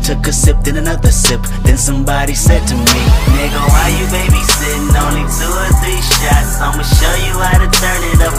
took a sip, then another sip. Then somebody said to me, nigga,